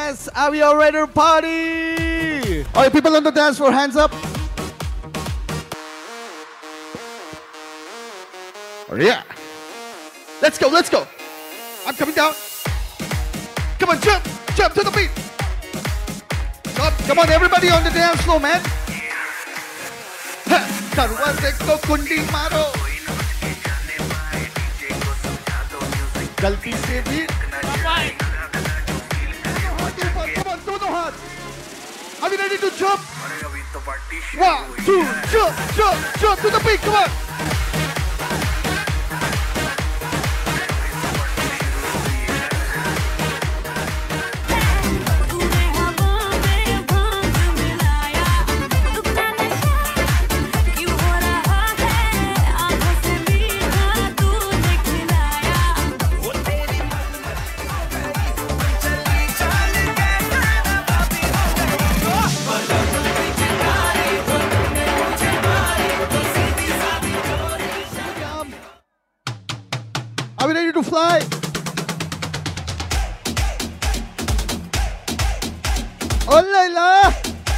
KAZZ, are we all ready to party? All right, people on the dance floor, hands up. Oh, yeah. Let's go, let's go. I'm coming down. Come on, jump, jump to the beat. Jump. Come on, everybody on the dance floor, man. गलती से भी come on, दोनों हाथ. Are we ready to jump? 1, 2, jump, jump, jump to the beat. Come on. Are we ready to fly? Oh la la!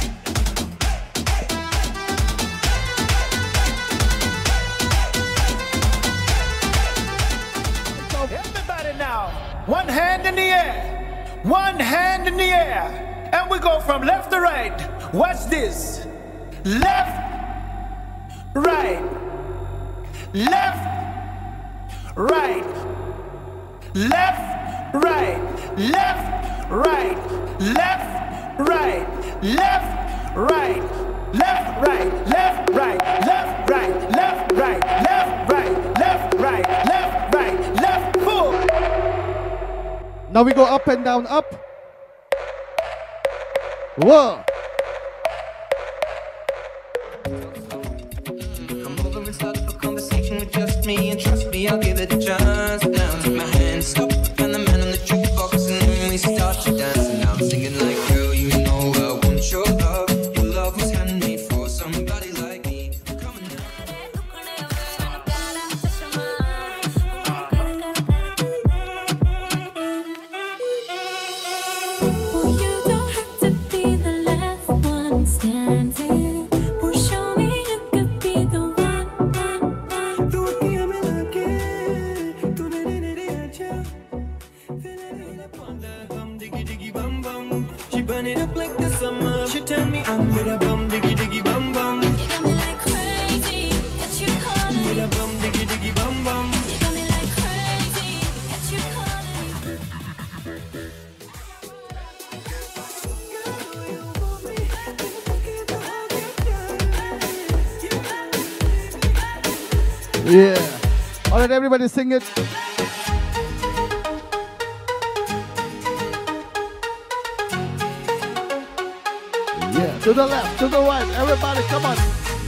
Everybody now, one hand in the air, one hand in the air, and we go from left to right. Watch this. Left, right, left, right, left, right, left, right, left, right, left, right, left, right, left, right, left, right, left, right, left, right, left, right, left, right, left, full. Now we go up and down, up. Whoa. Come over and start up a conversation with just me, and trust me, I'll give it a chance. Down, take my hand, stop, and the man on the jukebox, and then we start to dance. And I'm singing like, girl, you know I want your love. Your love was handmade for somebody like me. Coming down. She burn it up like the summer. She tell me I'm with a bum diggy diggy bum bum. You got me like crazy, got you calling. With a bum diggy diggy bum bum. You got me like crazy, got you calling. Yeah. All right, everybody sing it. Yeah, to the left, to the right. Everybody, come on.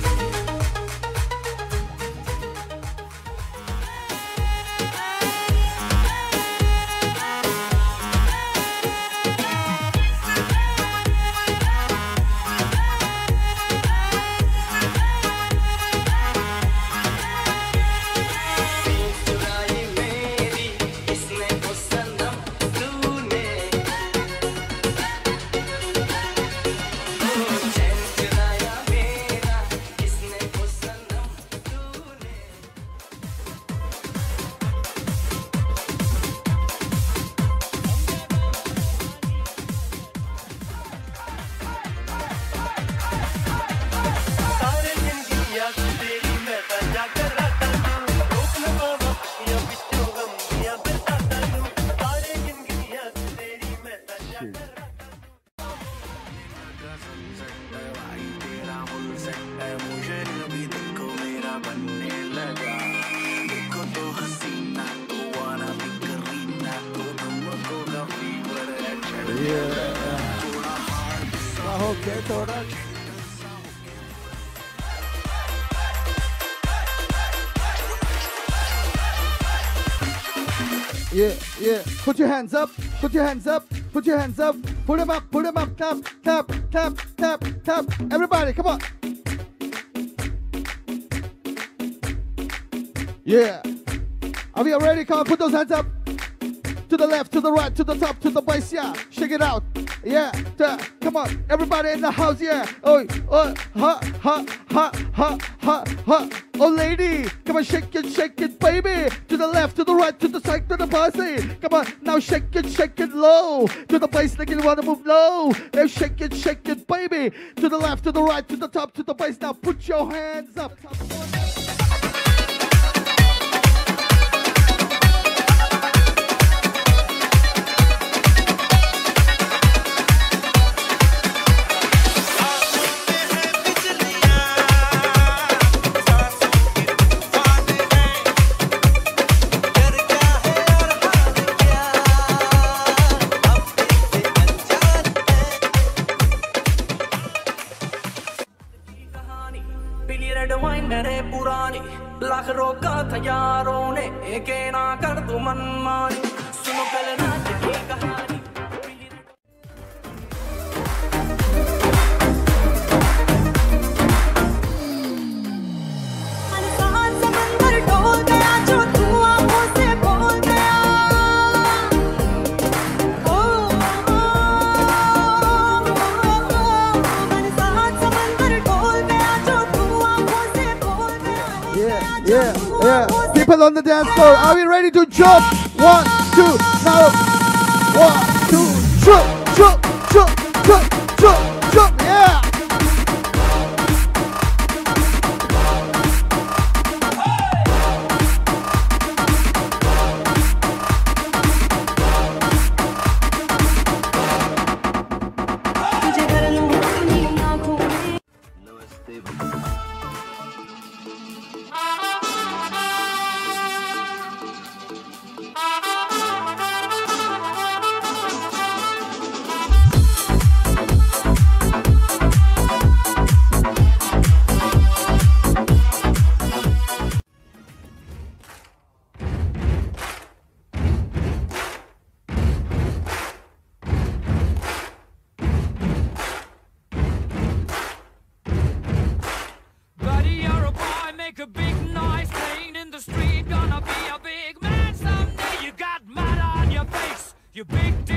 Yeah, yeah. Put your hands up. Put your hands up. Put your hands up. Put them up. Put them up. Tap, tap, tap, tap, tap. Everybody, come on. Yeah. Are we all ready? Come on, put those hands up. To the left, to the right, to the top, to the base. Yeah. Shake it out. yeah, come on, everybody in the house, yeah. Oh, ha, ha, ha, ha, ha, ha. Oh, lady, come on, shake it, baby. To the left, to the right, to the side, to the party. Come on, now shake it low. To the bass, like you wanna move low. Now shake it, baby. To the left, to the right, to the top, to the bass. Now put your hands up. Lakh रोका था यारों ने एक ना कर दो मनमानी सुनो कल रात की कहानी समंदर डोल गया जो तू आंखों से बोल गया समंदर डोल गया जो तू आंखों से बोल गया Yeah. People on the dance floor, are we ready to jump? 1, 2, now. 1, 2, jump, yeah. A big noise playing in the street, gonna be a big man someday. You got mud on your face, you big